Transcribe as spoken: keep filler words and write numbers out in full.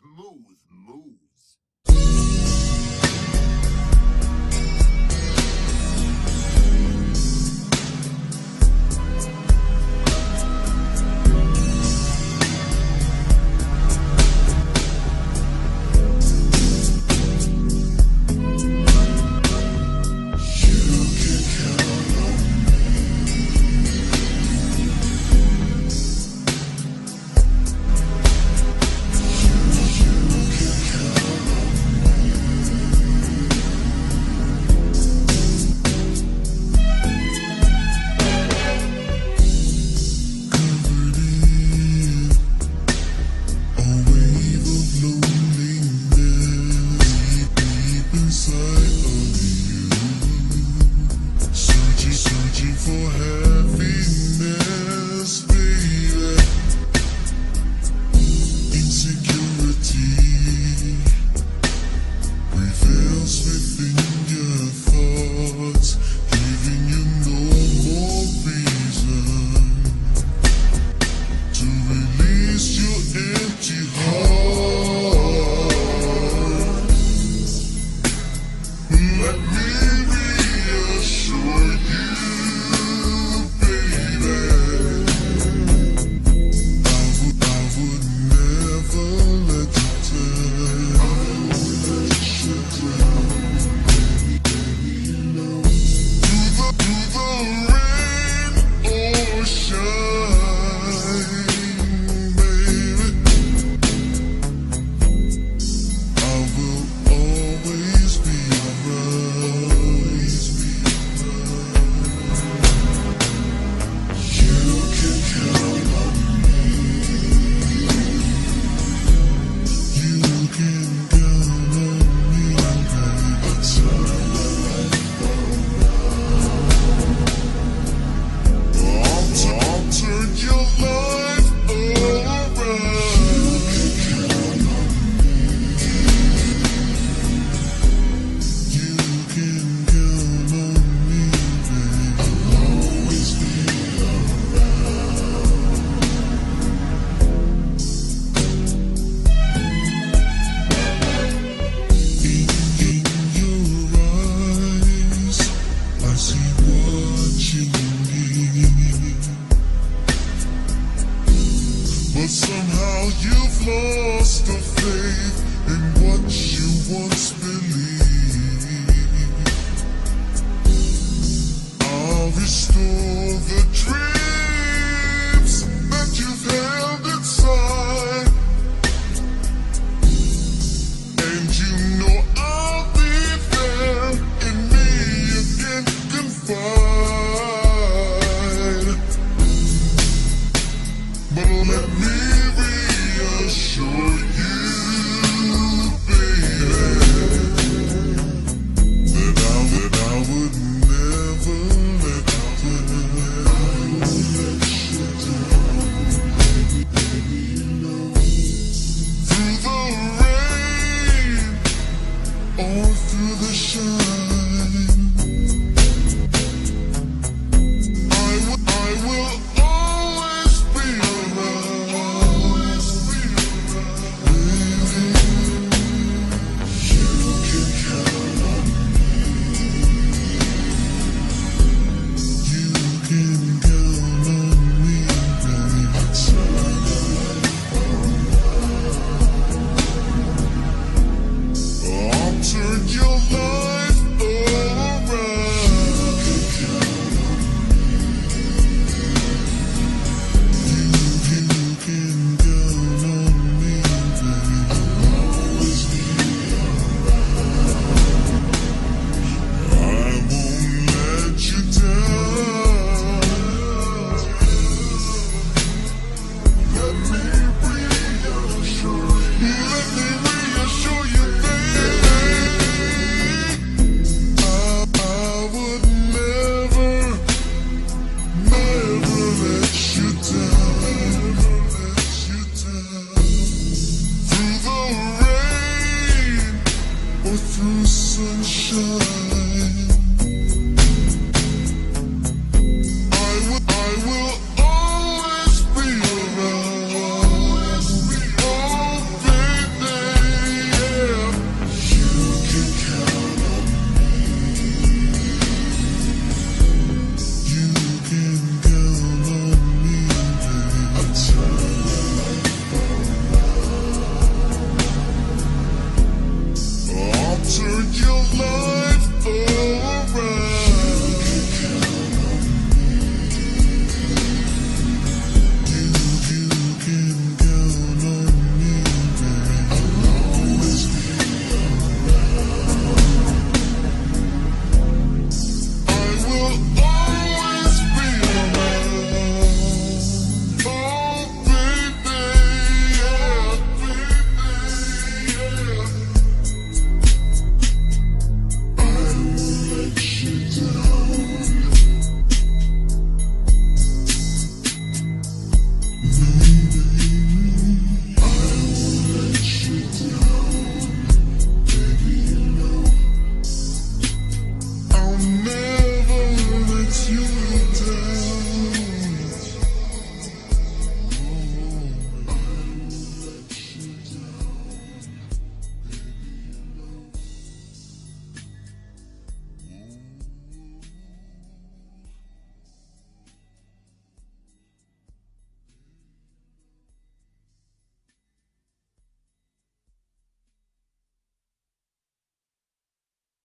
Smooth moves. But somehow you've lost the faith in what you once believed. I'll restore the dreams that you've held inside, and you know I'll be there in me again, confide. But let me reassure you, baby, that I, that I would never let you down. Through the rain or through the shine, I will, I will always be around. You can count on me. You can count on me, baby. I'll turn your life around. You can count on me, baby. I'll always be around. I won't let you down. Let me reassure you. Let me reassure you, baby. I, I would never, never let you down. Let you down. Through the rain or through sunshine,